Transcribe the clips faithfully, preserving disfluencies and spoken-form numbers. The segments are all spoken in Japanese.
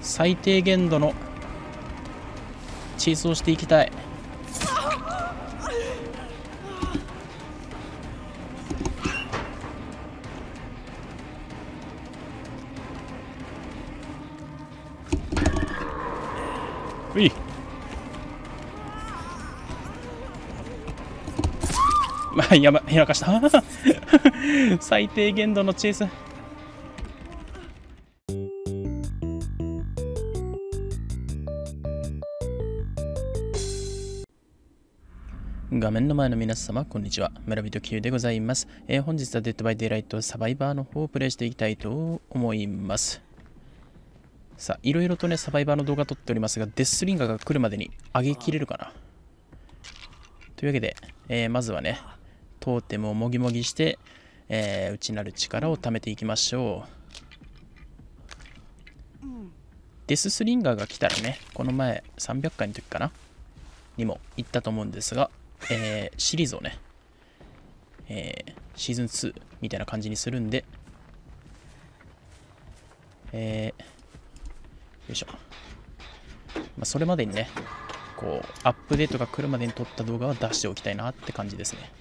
最低限度のチェイスをしていきたい。ういまあ、やば、やらかした。最低限度のチェイス。画面の前の皆様、こんにちは。村人 Q でございます。えー、本日はデッドバイデイライトサバイバーの方をプレイしていきたいと思います。さあ、いろいろとね、サバイバーの動画撮っておりますが、デスリンガーが来るまでに上げきれるかな。というわけで、えー、まずはね、トーテムをもぎもぎして、えー、内なる力を貯めていきましょう。デススリンガーが来たらね、この前さんびゃっかいの時かなにも言ったと思うんですが、えー、シリーズをね、えー、シーズンツーみたいな感じにするんで、えー、よいしょ。まあ、それまでにね、こう、アップデートが来るまでに撮った動画は出しておきたいなって感じですね。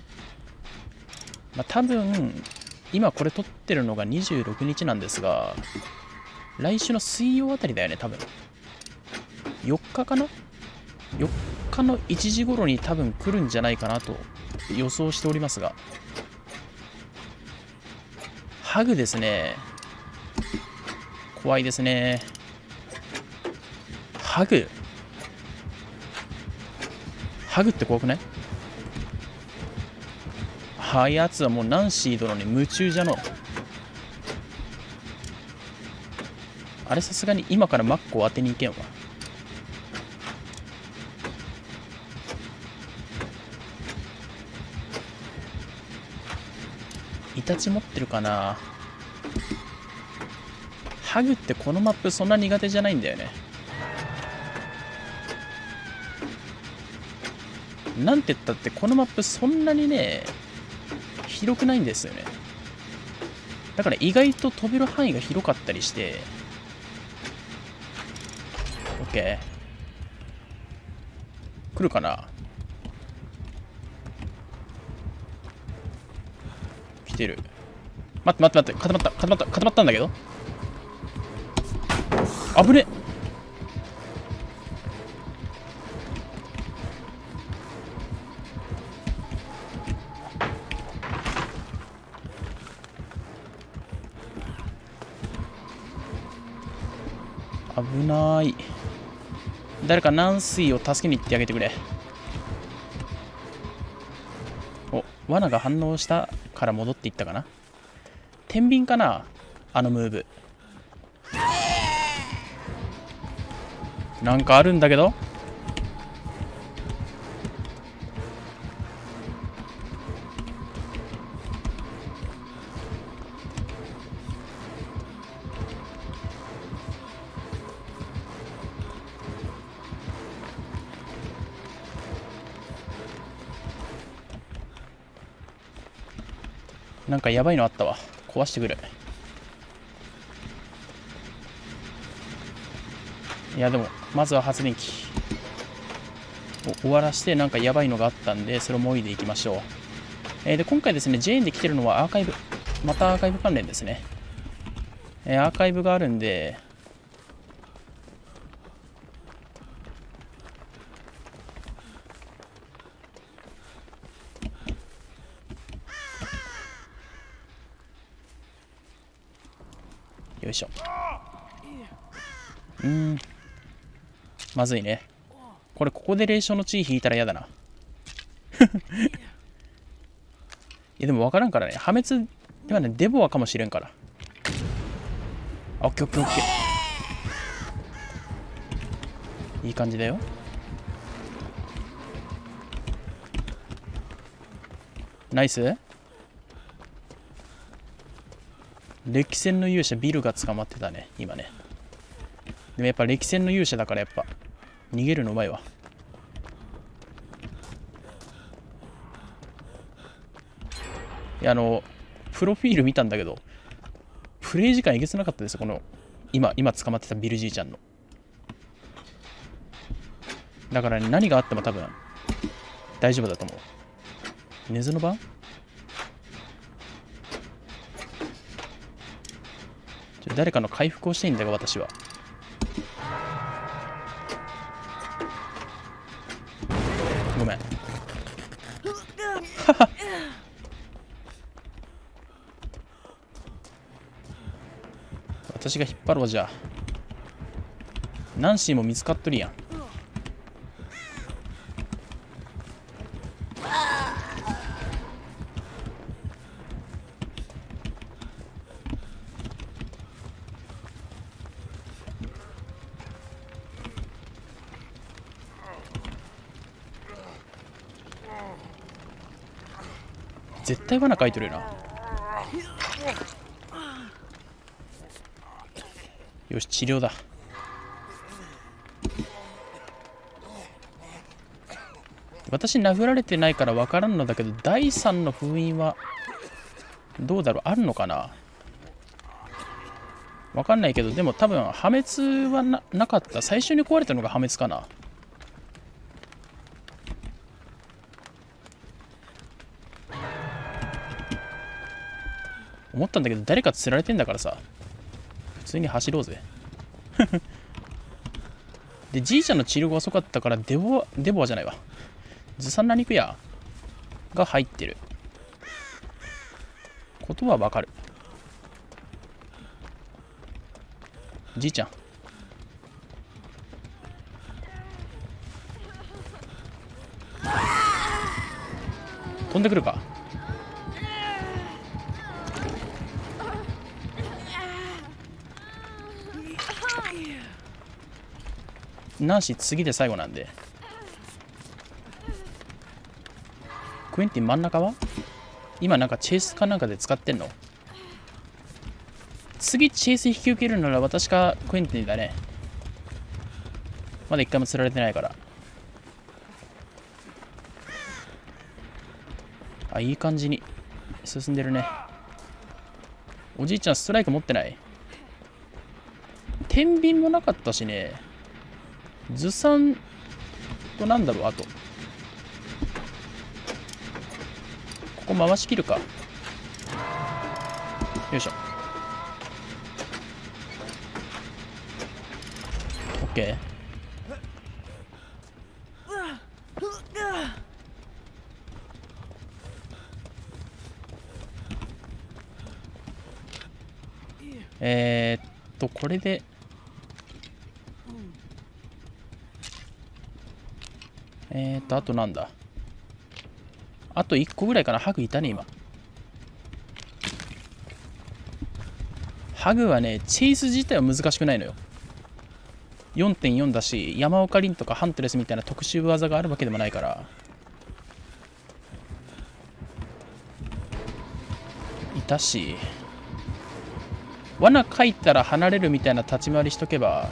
まあ、多分、今これ撮ってるのがにじゅうろくにちなんですが、来週の水曜あたりだよね、多分。よっかかな ?よっか のいちじ頃に多分来るんじゃないかなと予想しておりますが。ハグですね。怖いですね。ハグハグって怖くない？あやつはもうナンシー殿に夢中じゃの。あれさすがに今からマッコを当てに行けんわ。イタチ持ってるかな。ハグってこのマップそんな苦手じゃないんだよね。なんて言ったってこのマップそんなにね広くないんですよね。だから意外と飛べる範囲が広かったりして。 OK 来るかな。来てる。待って待って待って固まった固まった固まったんだけど危ね。危ない。誰か軟水を助けに行ってあげてくれ。お、罠が反応したから戻っていったかな。天秤かなあのムーブ。なんかあるんだけど。なんかやばいのあったわ。壊してくる。いやでもまずは発電機を終わらして、なんかやばいのがあったんでそれをもいでいきましょう。えー、で今回ですね ジェーンで来てるのはアーカイブ、またアーカイブ関連ですね。えー、アーカイブがあるんでよいしょ。うーんまずいね。これここで霊障の地位引いたら嫌だな。いやでも分からんからね。破滅ではね、デボアかもしれんから。オッケーオッケーオッケー。いい感じだよ。ナイス。歴戦の勇者ビルが捕まってたね今ね。でもやっぱ歴戦の勇者だからやっぱ逃げるのうまいわ。いやあのプロフィール見たんだけどプレイ時間えげつなかったです。この今今捕まってたビルじいちゃんの。だからね、何があっても多分大丈夫だと思う。根津の番？ちょ誰かの回復をしていいんだが、私は。ごめん。私が引っ張ろう。じゃあナンシーも見つかっとるやん。絶対罠かいとるよな。よし、治療だ。私殴られてないから分からんのだけど、だいさんの封印はどうだろう、あるのかな。分かんないけど、でも多分破滅は な, なかった。最初に壊れたのが破滅かな。思ったんだけど、誰か釣られてんだからさ、普通に走ろうぜ。で、じいちゃんの治療が遅かったから、デボア、デボアじゃないわ。ずさんな肉屋が入ってることはわかる。じいちゃん。飛んでくるか。ナンシー次で最後なんで。クエンティン真ん中は今なんかチェイスかなんかで使ってんの。次チェイス引き受けるなら私かクエンティンだね。まだ一回も釣られてないから。あ、いい感じに進んでるね。おじいちゃんストライク持ってない。天秤もなかったしね。ずさんとなんだろう、あと。ここ回しきるか。よいしょ。オッケー。えー、っとこれでえー、っとあとなんだ。あといっこぐらいかな。ハグいたね今。ハグはね、チェイス自体は難しくないのよ。よんてんよん だし、山岡凛とかハントレスみたいな特殊技があるわけでもないから。いたし、罠かいたら離れるみたいな立ち回りしとけば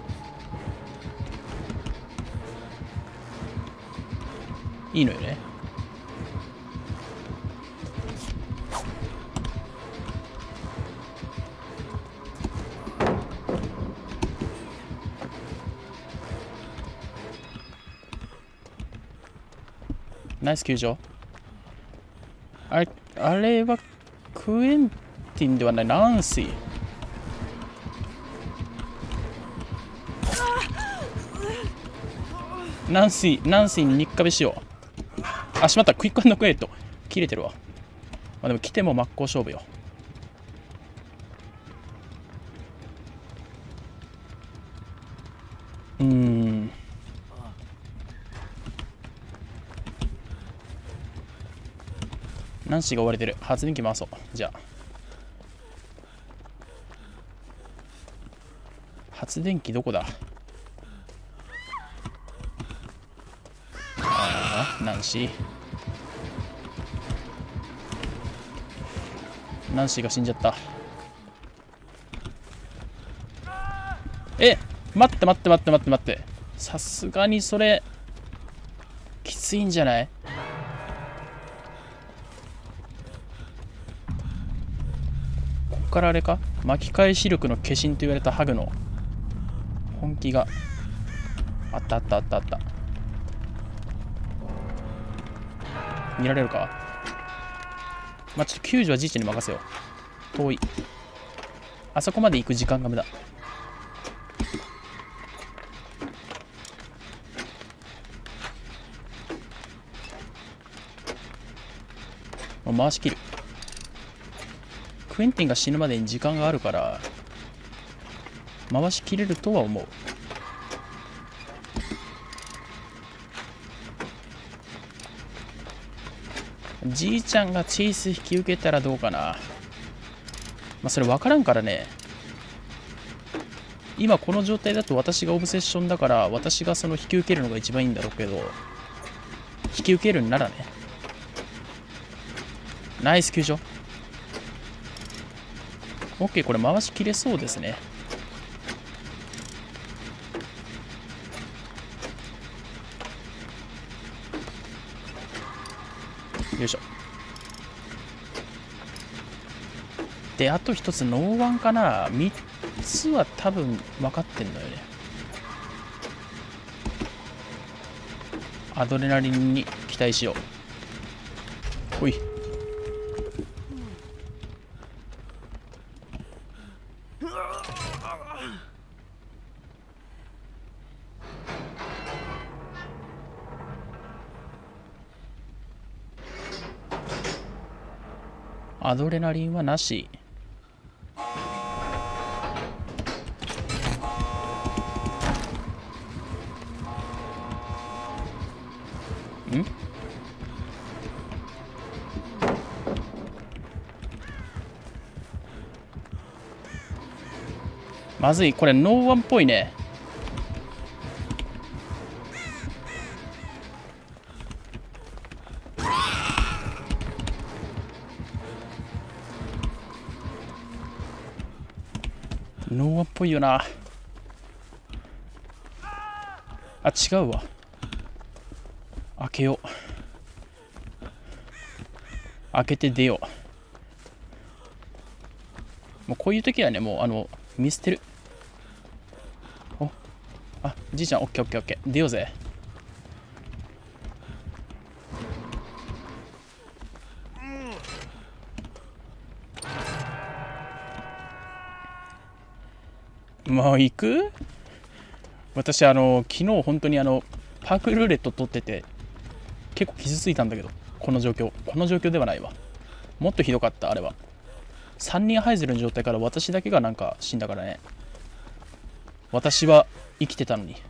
いいのよね。ナイス救助。あれ、あれはクエンティンではない、ナンシー。ナンシー、ナンシーにニッカベしよう。あ、しまった。クイック&クエイト切れてるわ。まあ、でも来ても真っ向勝負よ。うーん。ナンシーが追われてる。発電機回そう。じゃあ。発電機どこだ。ああ、ナンシー。ナンシーが死んじゃった。え、待って待って待って待って待って。さすがにそれ、きついんじゃない？ここからあれか、巻き返し力の化身と言われたハグの本気があったあったあったあった。見られるか。まあちょっと救助はじいちゃんに任せよう。遠い。あそこまで行く時間が無駄。もう回しきる。クエンティンが死ぬまでに時間があるから回しきれるとは思う。じいちゃんがチェイス引き受けたらどうかな。まあそれ分からんからね。今この状態だと私がオブセッションだから私がその引き受けるのが一番いいんだろうけど、引き受けるんならね。ナイス救助。 OK、 これ回しきれそうですね。よいしょ。であと一つノーワンかな。みっつは多分分かってんのよね。アドレナリンに期待しよう。ほい。アドレナリンはなし。ん？まずい。これノーワンっぽいね。ノーワンっぽいよな。あ、違うわ。開けよう。開けて出よう。もうこういう時はね、もうあの見捨てる。お、あ、じいちゃん、オッケーオッケーオッケー。出ようぜ。もう行く？私、あの、昨日本当にあの、パークルーレット取ってて、結構傷ついたんだけど、この状況。この状況ではないわ。もっとひどかった、あれは。さんにんハイゼルの状態から私だけがなんか死んだからね。私は生きてたのに。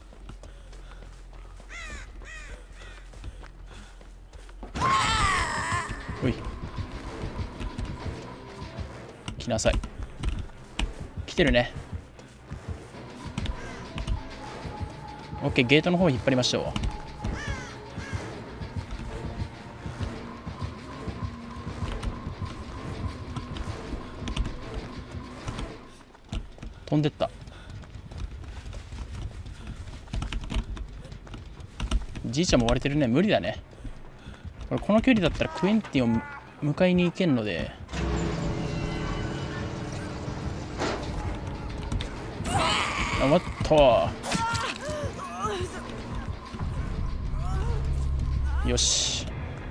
おい。来なさい。来てるね。オッケー、ゲートの方引っ張りましょう。飛んでった。じいちゃんも割れてるね。無理だね。これこの距離だったらクエンティンを迎えに行けんので。あ、もっと。よし。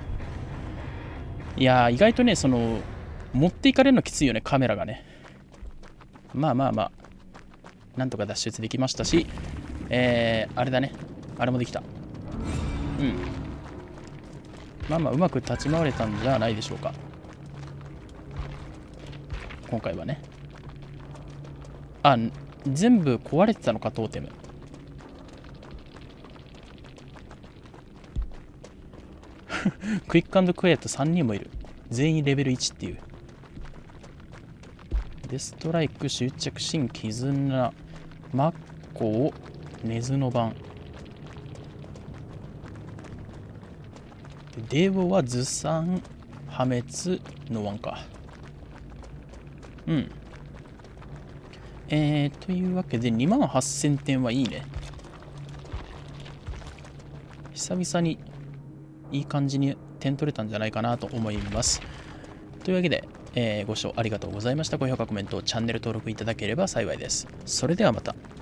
いやー、意外とね、その持っていかれるのきついよね、カメラがね。まあまあまあ、なんとか脱出できましたし、えー、あれだね。あれもできた。うん。まあまあ、うまく立ち回れたんじゃないでしょうか。今回はね。あ、全部壊れてたのか、トーテム。クイック&クエイトさんにんもいる。全員レベルいちっていう。デストライク、執着心、絆、マッコウ、ネズの番。デボはずさん、破滅、ノワンか。うん。えー、というわけでにまんはっせんてんはいいね。久々にいい感じに点取れたんじゃないかなと思います。というわけで、 えーご視聴ありがとうございました。高評価、コメント、チャンネル登録いただければ幸いです。それではまた。